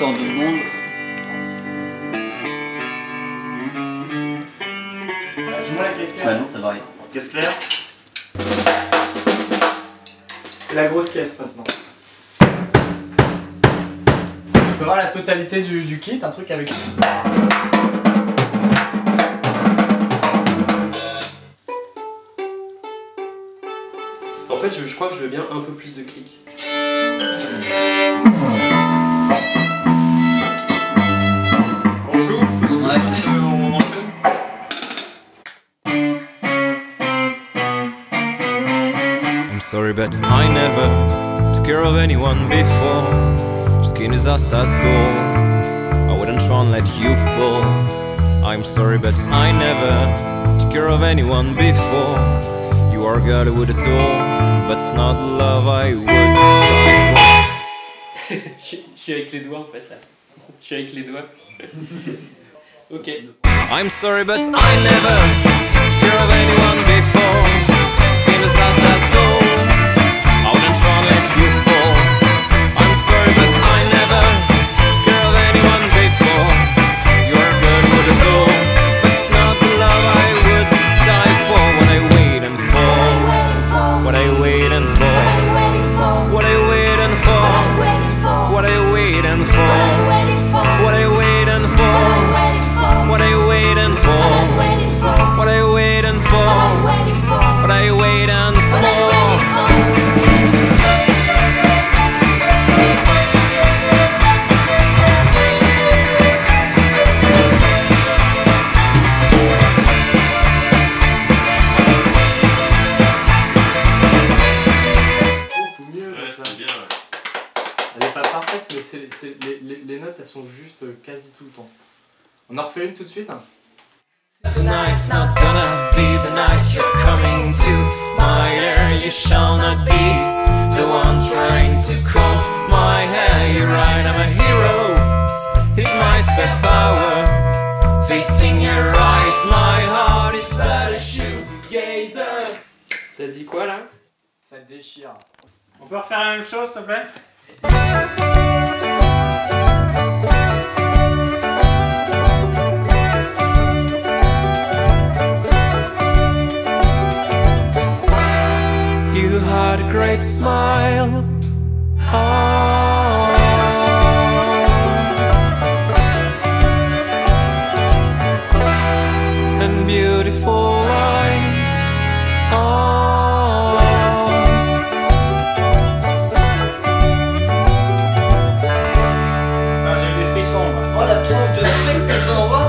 dans 2 secondes. Dis-moi la caisse claire. Ouais, non, ça varie. Caisse claire. Et la grosse caisse maintenant. Tu peux voir la totalité du kit, un truc avec... En fait, je crois que je veux bien un peu plus de clics. Bonjour. Ouais. On enchaîne. I'm sorry, but I never took care of anyone before. Skin is just as dull. I wouldn't try and let you fall. I'm sorry, but I never took care of anyone before. You are a girl who would adore, but it's not the love I would die for. Je suis avec les doigts en fait là. Je suis avec les doigts. Ok. I'm sorry, but I never took care of anyone before. Skin is just as dull. I wouldn't try and let you fall. I'm sorry, but I never took care of anyone before. You're a girl who would adore, but it's not the love I would die for. What I waiting for? What I waiting for? What I waiting for? What I waiting for? What I waiting for? What I waiting for? What I waiting for? What I waiting for? Ouais, c'est bien. Ouais. Elle est pas parfaite, mais les notes elles sont juste quasi tout le temps. On en refait une tout de suite hein. Tonight's not gonna be the night you're coming to my ear. You shall not be the one trying to comb my hair. You're right, I'm a hero. It's my spare power. Facing your eyes, my heart is but a shoegazer. Ça dit quoi là? Ça déchire. On peut refaire la même chose s'il te plaît? You had a great smile. And beautiful eyes. J'ai des frissons moi. Oh, la tranche de steak que ça envoie.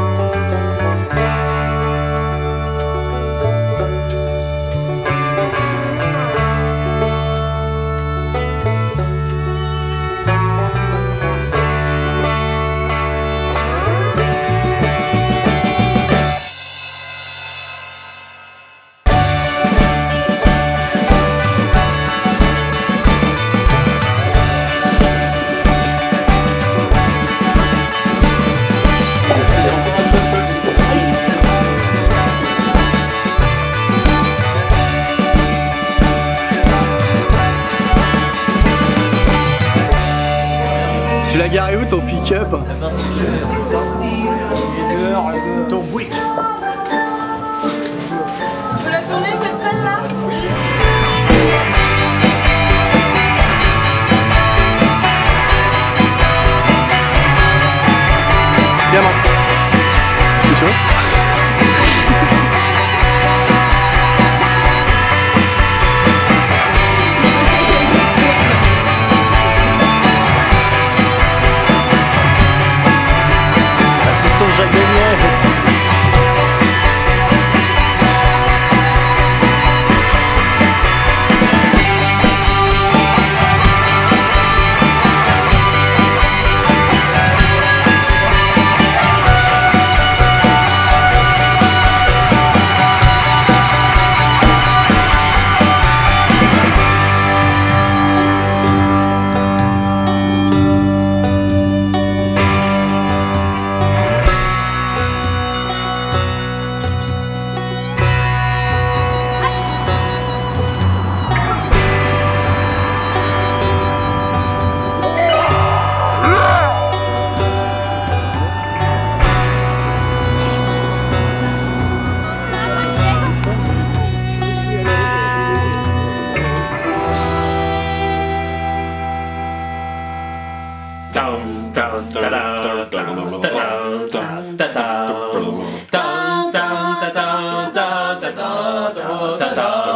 Tu l'as garé où ton pick-up? Ton wick. Tu l'as tourné cette scène là? Bien maintenant. C'est sûr? Assistant Jacques Daniel. ta